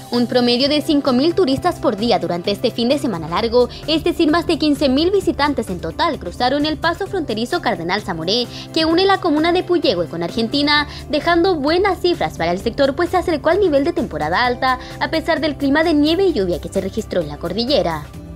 Un promedio de 5.000 turistas por día durante este fin de semana largo, es decir, más de 15.000 visitantes en total, cruzaron el paso fronterizo Cardenal Zamoré, que une la comuna de Puyehue con Argentina, dejando buenas cifras para el sector, pues se acercó al nivel de temporada alta, a pesar del clima de nieve y lluvia que se registró en la cordillera.